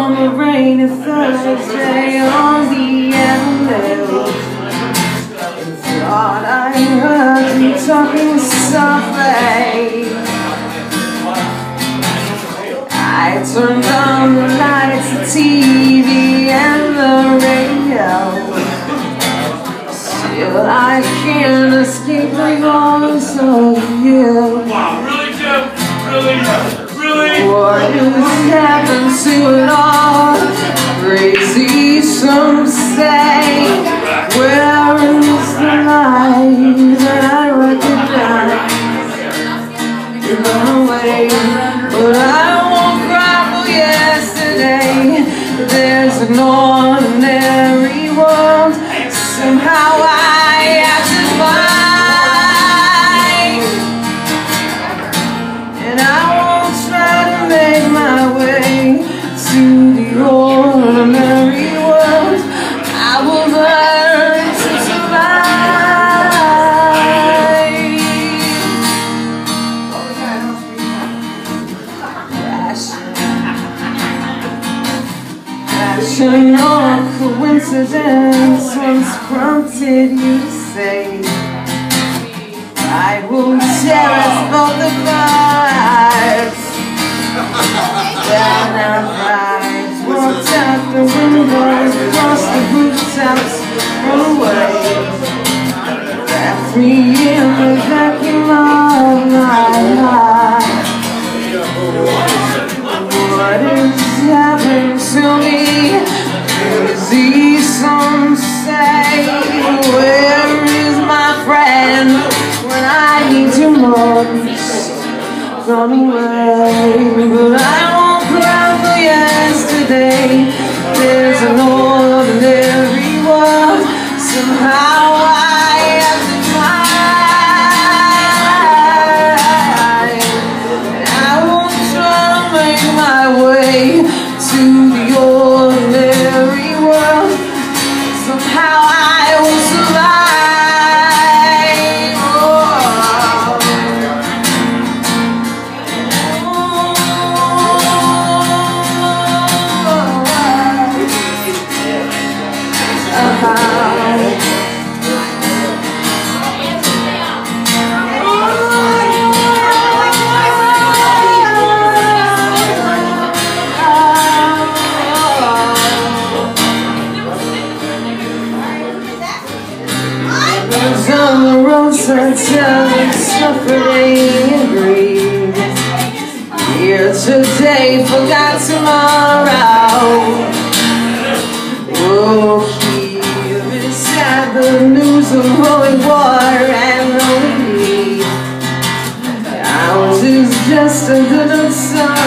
on a rainy Thursday on the avenue. Thought I heard you talking softly. I turned on the lights, the TV and the radio. Still I can't escape the voice of you. Wow, really, Jim? Really? What has happened to it all? Crazy, some say. Where is the light that I recognize? You're gone away, but I won't cry for yesterday. There's an ordinary world. Somehow I have to find, and I won't try to make my way to the ordinary world. I will learn to survive. Passion or coincidence once prompted you to say, I will tear us both apart. Down our lives, walked out the windows, across the rooftops, run away. Wrapped me in the vacuum of my heart. What is happening to me? Crazy, some say. Where is my friend when I need you most? Run away, but I won't cry for yesterday. There's an ordinary world. Somehow I have to find, and I won't try to make my way to the ordinary world. Somehow I will survive. On the roadside telling suffering and grief. Here today, forgot tomorrow. Oh, here is sad the news of holy water and holy. Ours is just a little song.